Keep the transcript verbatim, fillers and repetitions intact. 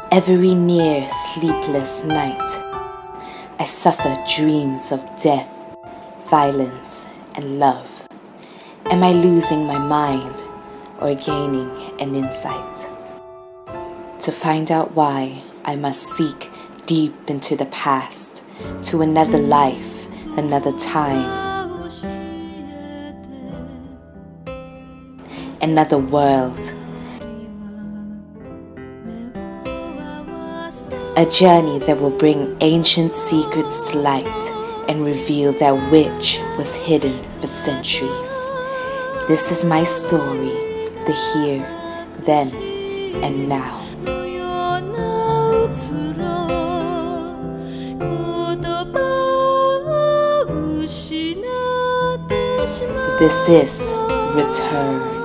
Every near sleepless night, I suffer dreams of death, violence, and love. Am I losing my mind or gaining an insight? To find out why, I must seek deep into the past, to another life, another time, another world. A journey that will bring ancient secrets to light and reveal that which was hidden for centuries. This is my story, the here, then, and now. This is Return.